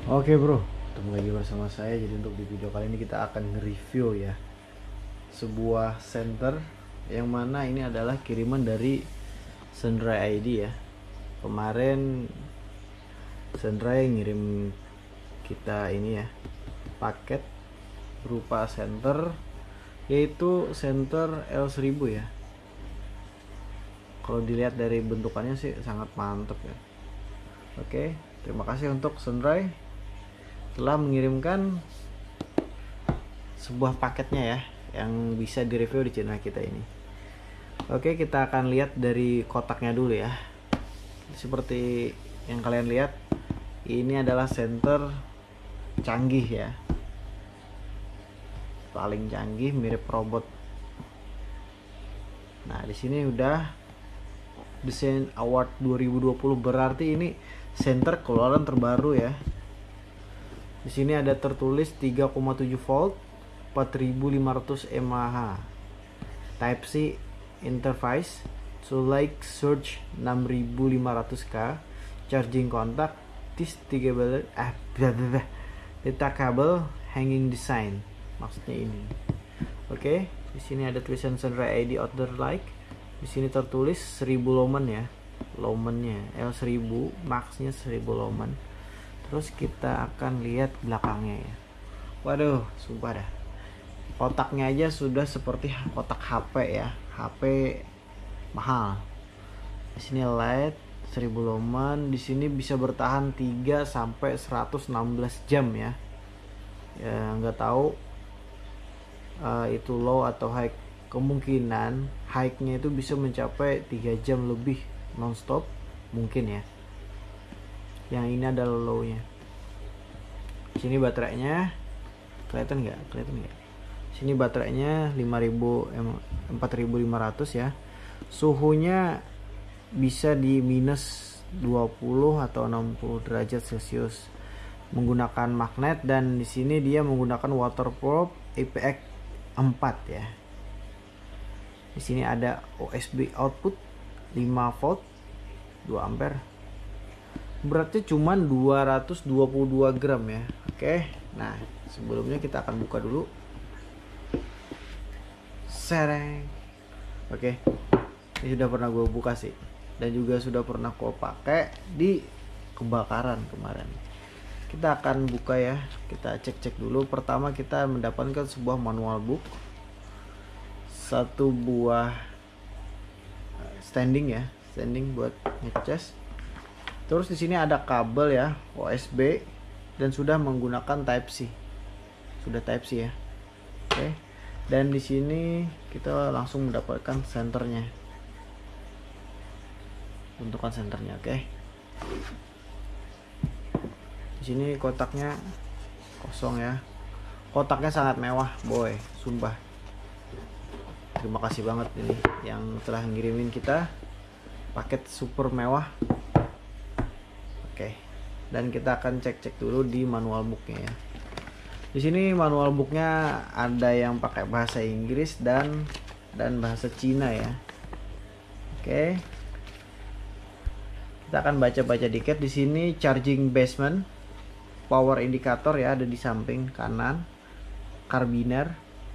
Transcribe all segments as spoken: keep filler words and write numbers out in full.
Oke bro, ketemu lagi bersama saya. Jadi untuk di video kali ini kita akan nge-review ya sebuah center yang mana ini adalah kiriman dari Sunray I D ya. Kemarin Sunray ngirim kita ini ya paket berupa center, yaitu center L seribu ya. Kalau dilihat dari bentukannya sih sangat mantap ya. Oke, terima kasih untuk Sunray telah mengirimkan sebuah paketnya ya yang bisa direview di channel kita ini. Oke, kita akan lihat dari kotaknya dulu ya. Seperti yang kalian lihat, ini adalah center canggih ya, paling canggih, mirip robot. Nah, di sini udah Design Award dua ribu dua puluh, berarti ini center keluaran terbaru ya. Di sini ada tertulis tiga koma tujuh volt, empat ribu lima ratus mAh, Type C interface, so like surge enam ribu lima ratus K, charging kontak, this tiga kabel ah data kabel hanging design, maksudnya ini. Oke, di sini ada tulisan Sunray I D order like. Di sini tertulis seribu lumen ya, lumennya L seribu, maxnya seribu lumen. Terus kita akan lihat belakangnya ya. Waduh, sumpah dah. Kotaknya aja sudah seperti kotak H P ya. H P mahal. Di sini L E D seribu lumen, di sini bisa bertahan tiga sampai seratus enam belas jam ya. Ya, nggak tahu uh, itu low atau high. Kemungkinan high-nya itu bisa mencapai tiga jam lebih nonstop, mungkin ya. Yang ini adalah low-nya. Sini baterainya kelihatan nggak? Kelihatan nggak? Sini baterainya lima ribu empat ribu lima ratus ya. Suhunya bisa di minus dua puluh atau enam puluh derajat Celcius. Menggunakan magnet, dan di sini dia menggunakan waterproof I P X empat ya. Di sini ada U S B output lima volt dua ampere. Beratnya cuman dua ratus dua puluh dua gram ya. Oke, nah sebelumnya kita akan buka dulu. Sereng. Oke, ini sudah pernah gue buka sih, dan juga sudah pernah gue pakai di kebakaran kemarin. Kita akan buka ya, kita cek-cek dulu. Pertama kita mendapatkan sebuah manual book, satu buah standing ya, standing buat ngecas. Terus di sini ada kabel ya, U S B, dan sudah menggunakan Type C. Sudah Type C ya. Oke. Dan di sini kita langsung mendapatkan senternya. Bentukan senternya, oke. Di sini kotaknya kosong ya. Kotaknya sangat mewah, boy, sumpah. Terima kasih banget ini yang telah ngirimin kita paket super mewah. Oke, dan kita akan cek-cek dulu di manual booknya ya. Di sini manual booknya ada yang pakai bahasa Inggris dan dan bahasa Cina ya. Oke, kita akan baca-baca dikit. Di sini charging basement, power indicator ya, ada di samping kanan, carabiner,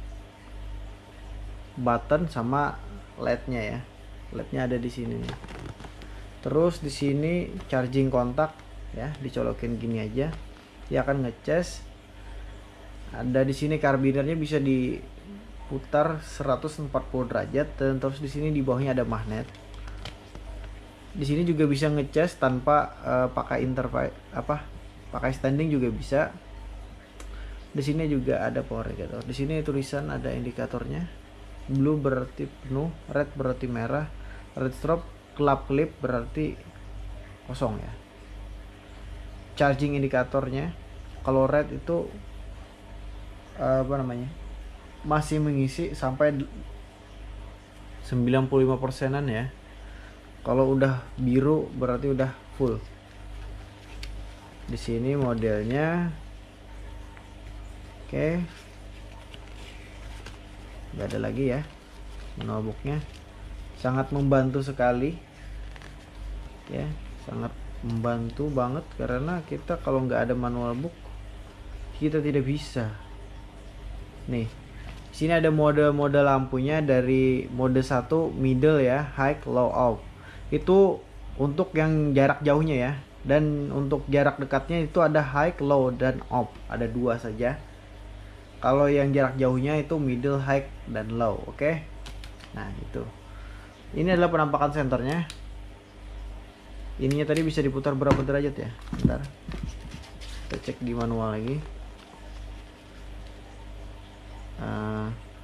button sama L E D-nya ya. L E D-nya ada di sini nih. Terus di sini charging kontak ya, dicolokin gini aja. Dia akan ngecas. Ada di sini karbinernya bisa diputar seratus empat puluh derajat, dan terus di sini di bawahnya ada magnet. Di sini juga bisa ngecas tanpa uh, pakai interface apa? Pakai standing juga bisa. Di sini juga ada power indicator. Di sini tulisan ada indikatornya. Blue berarti penuh, red berarti merah, red strobe, club clip berarti kosong ya. Charging indikatornya, kalau red itu apa namanya, masih mengisi sampai sembilan puluh lima persenan ya. Kalau udah biru berarti udah full. Di sini modelnya, oke, nggak ada lagi ya. Manual booknya sangat membantu sekali ya, sangat membantu banget karena kita kalau nggak ada manual book kita tidak bisa. Nih, sini ada mode-mode lampunya dari mode satu middle ya, high, low, off. Itu untuk yang jarak jauhnya ya. Dan untuk jarak dekatnya itu ada high, low, dan off. Ada dua saja. Kalau yang jarak jauhnya itu middle, high, dan low, oke? Okay? Nah, itu. Ini adalah penampakan senternya. Ininya tadi bisa diputar berapa derajat ya? Bentar. Kita cek di manual lagi. Uh,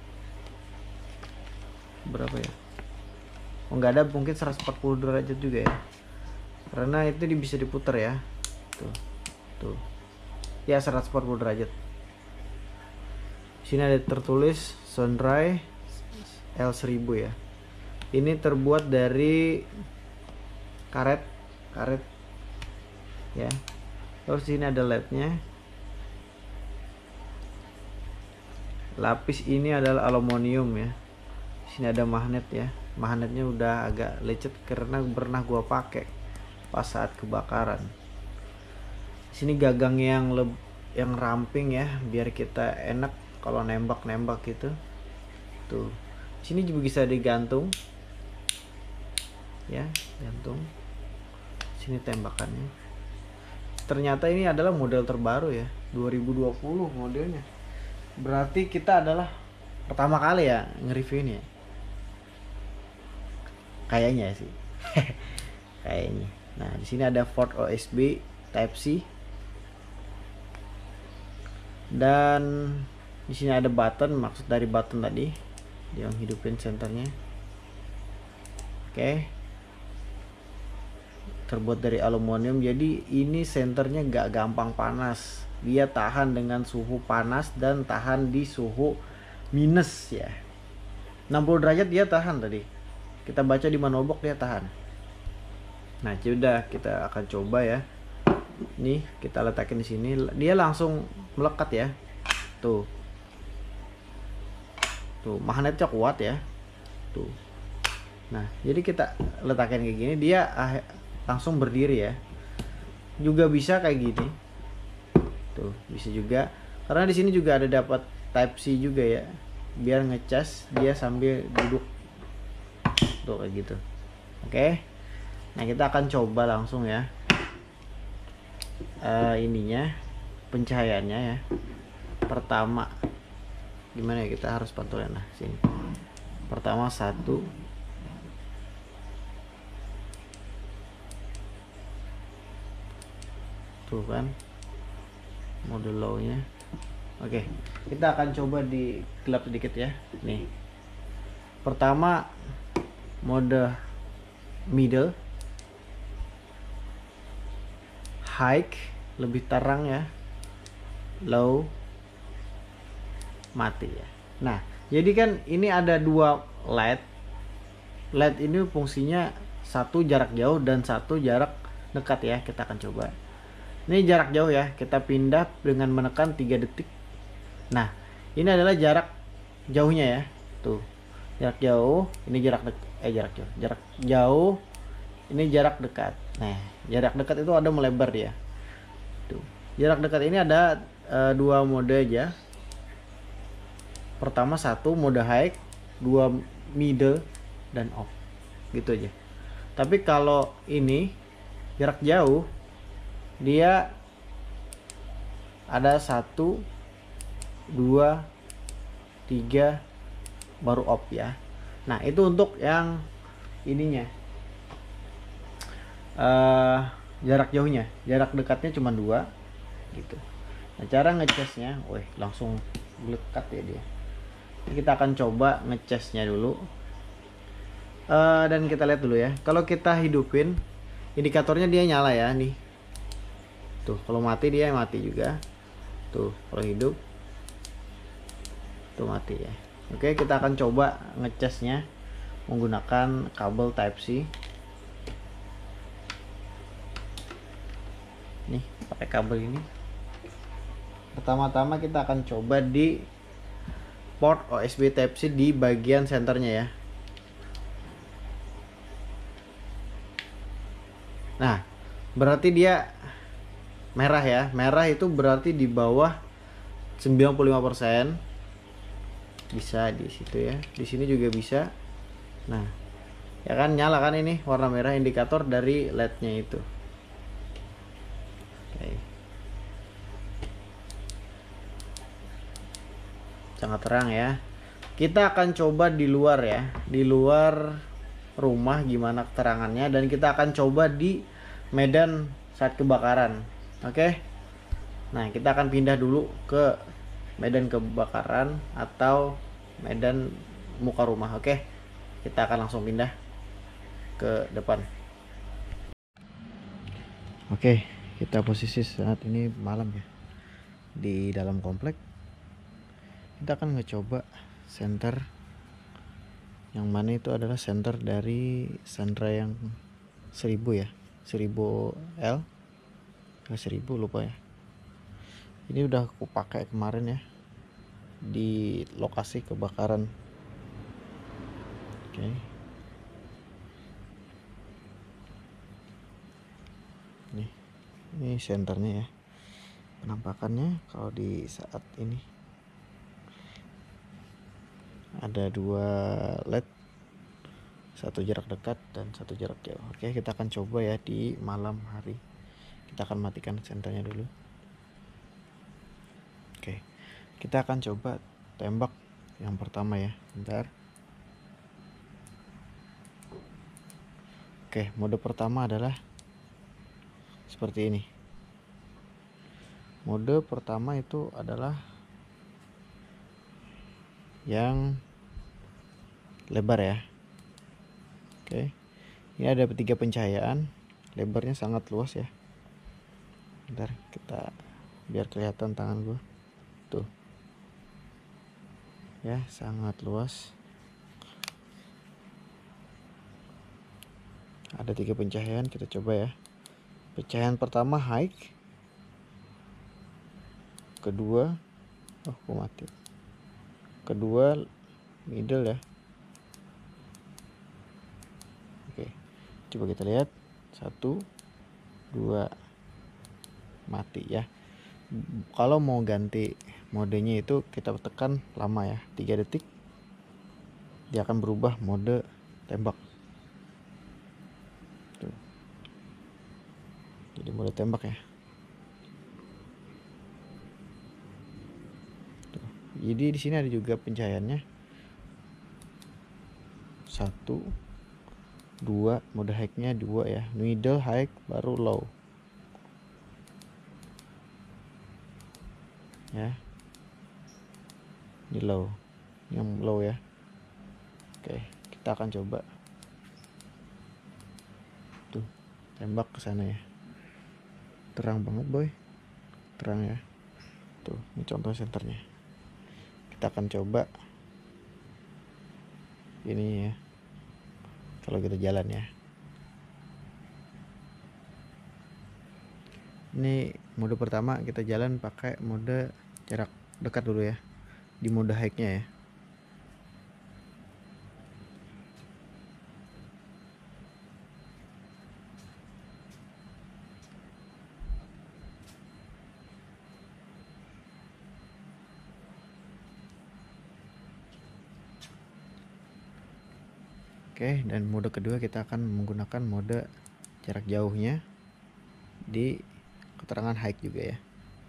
berapa ya? Oh, nggak ada, mungkin seratus empat puluh derajat juga ya. Karena itu bisa diputar ya. Tuh. Tuh. Ya, seratus empat puluh derajat. Sini ada tertulis Sunray L seribu ya. Ini terbuat dari karet, karet ya. Terus sini ada L E D-nya. Lapis ini adalah aluminium ya. Sini ada magnet ya. Magnetnya udah agak lecet karena pernah gua pakai pas saat kebakaran. Sini gagang yang leb yang ramping ya, biar kita enak kalau nembak-nembak gitu. Tuh. Sini juga bisa digantung. Ya, gantung. Sini tembakannya. Ternyata ini adalah model terbaru ya, dua ribu dua puluh modelnya. Berarti kita adalah pertama kali ya nge-review ini ya. Kayaknya sih. Kayaknya. Nah, di sini ada port U S B Type C. Dan di sini ada button, maksud dari button tadi yang hidupin senternya. Oke. Terbuat dari aluminium, jadi ini senternya gak gampang panas. Dia tahan dengan suhu panas dan tahan di suhu minus ya. enam puluh derajat dia tahan tadi. Kita baca di manual book dia tahan. Nah, sudah kita akan coba ya. Nih, kita letakin di sini. Dia langsung melekat ya. Tuh. Tuh, magnetnya kuat ya. Tuh. Nah, jadi kita letakin kayak gini, dia langsung berdiri ya. Juga bisa kayak gini. Tuh, bisa juga. Karena di sini juga ada dapat Type C juga ya. Biar ngecas dia sambil duduk. Tuh kayak gitu. Oke. Nah, kita akan coba langsung ya. Uh, ininya pencahayaannya ya. Pertama gimana ya, kita harus pantulin lah sini. Pertama satu. Tuh kan mode low nya. Oke, kita akan coba di gelap sedikit ya. Nih, pertama mode middle, high lebih terang ya, low mati ya. Nah, jadi kan ini ada dua L E D. L E D ini fungsinya satu jarak jauh dan satu jarak dekat ya. Kita akan coba. Ini jarak jauh ya, kita pindah dengan menekan tiga detik. Nah, ini adalah jarak jauhnya ya. Tuh. Jarak jauh, ini jarak dekat, eh jarak jauh. Jarak jauh, ini jarak dekat. Nah, jarak dekat itu ada melebar dia. Tuh. Jarak dekat ini ada e, dua mode aja. Pertama satu mode high, dua middle dan off. Gitu aja. Tapi kalau ini jarak jauh dia ada satu, dua, tiga, baru off ya. Nah, itu untuk yang ininya. Uh, jarak jauhnya, jarak dekatnya cuma dua, gitu. Nah, cara ngecasnya, wih, langsung melekat ya dia. Kita akan coba ngecasnya dulu. Uh, dan kita lihat dulu ya. Kalau kita hidupin, indikatornya dia nyala ya, nih. Tuh, kalau mati dia mati juga. Tuh, kalau hidup tuh mati ya. Oke, kita akan coba ngecasnya menggunakan kabel Type C. Nih, pakai kabel ini. Pertama-tama kita akan coba di port U S B Type C di bagian senternya ya. Nah, berarti dia merah ya. Merah itu berarti di bawah sembilan puluh lima persen. Bisa di situ ya. Di sini juga bisa. Nah, ya kan nyala kan ini warna merah, indikator dari L E D-nya itu. Oke. Sangat terang ya. Kita akan coba di luar ya. Di luar rumah gimana keterangannya, dan kita akan coba di medan saat kebakaran. Oke. Nah, kita akan pindah dulu ke medan kebakaran atau medan muka rumah. Oke, kita akan langsung pindah ke depan. Oke, kita posisi saat ini malam ya, di dalam komplek. Kita akan ngecoba senter yang mana itu adalah senter dari Sandra yang seribu ya, seribu L ke seribu, lupa ya. Ini udah aku pakai kemarin ya di lokasi kebakaran. Oke. Nih, ini senternya ya. Penampakannya kalau di saat ini ada dua L E D, satu jarak dekat dan satu jarak jauh. Oke, kita akan coba ya di malam hari. Kita akan matikan senternya dulu. Oke, kita akan coba tembak yang pertama ya. Bentar. Oke, mode pertama adalah seperti ini. Mode pertama itu adalah yang lebar ya. Oke, ini ada tiga pencahayaan, lebarnya sangat luas ya. Bentar, kita biar kelihatan tangan gue tuh ya, sangat luas. Ada tiga pencahayaan, kita coba ya. Pencahayaan pertama high, kedua oh kok mati, kedua middle ya. Oke, coba kita lihat, satu dua, mati ya. Kalau mau ganti modenya itu kita tekan lama ya, tiga detik dia akan berubah mode tembak tuh. Jadi mode tembak ya tuh. Jadi di sini ada juga pencahayaannya, satu dua, mode high nya dua ya, middle, high, baru low ya. Ini low, yang low ya. Oke, kita akan coba tuh tembak ke sana ya. Terang banget boy, terang ya. Tuh, ini contoh senternya. Kita akan coba ini ya, kalau kita jalan ya. Ini mode pertama, kita jalan pakai mode jarak dekat dulu ya, di mode high nya ya. Oke, dan mode kedua kita akan menggunakan mode jarak jauhnya di keterangan high juga ya.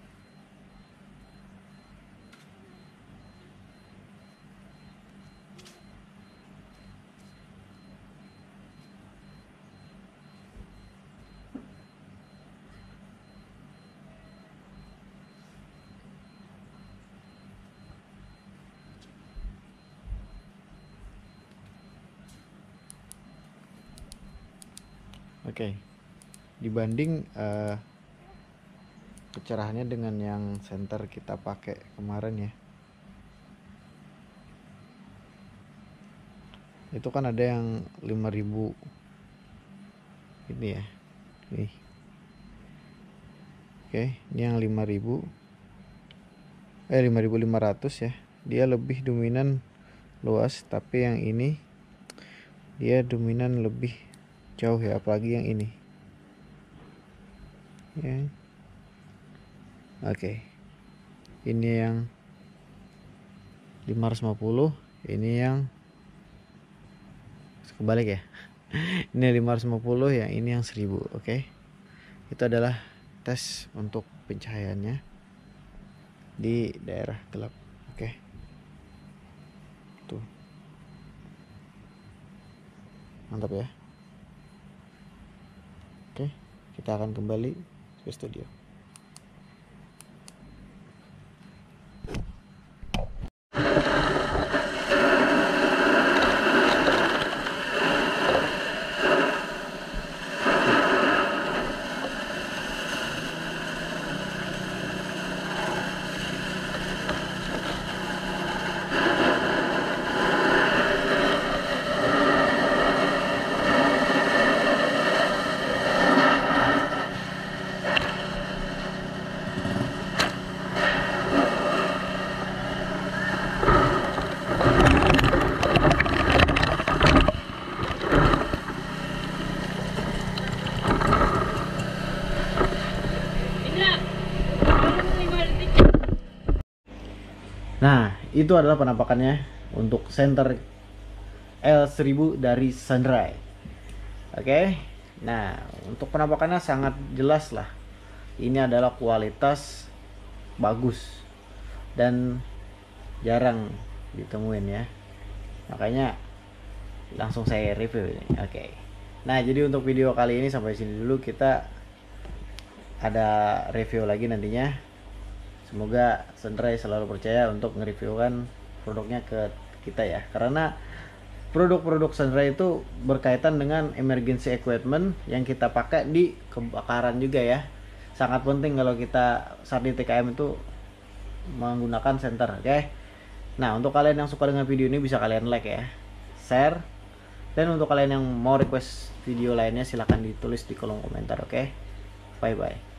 Oke, dibanding uh, kecerahannya dengan yang center kita pakai kemarin ya, itu kan ada yang lima ribu ini ya. Nih. Oke, ini yang lima ribu eh lima ribu lima ratus ya. Dia lebih dominan luas, tapi yang ini dia dominan lebih jauh ya, apalagi yang ini. ya. Oke, ini yang lima ratus lima puluh, ini yang kebalik ya. Ini lima ratus lima puluh, yang ini yang seribu. Oke, itu adalah tes untuk pencahayaannya di daerah gelap. Oke, tuh mantap ya. Oke, kita akan kembali ke studio. Nah, itu adalah penampakannya untuk senter L seribu dari Sunray. Oke, nah untuk penampakannya sangat jelas lah. Ini adalah kualitas bagus dan jarang ditemuin ya. Makanya langsung saya review ini. Oke. Nah, jadi untuk video kali ini sampai sini dulu. Kita ada review lagi nantinya. Semoga Sunray selalu percaya untuk nge-reviewkan produknya ke kita ya. Karena produk-produk Sunray itu berkaitan dengan emergency equipment yang kita pakai di kebakaran juga ya. Sangat penting kalau kita saat di T K M itu menggunakan senter, oke. Nah, untuk kalian yang suka dengan video ini bisa kalian like ya, share. Dan untuk kalian yang mau request video lainnya silahkan ditulis di kolom komentar, oke. Bye bye.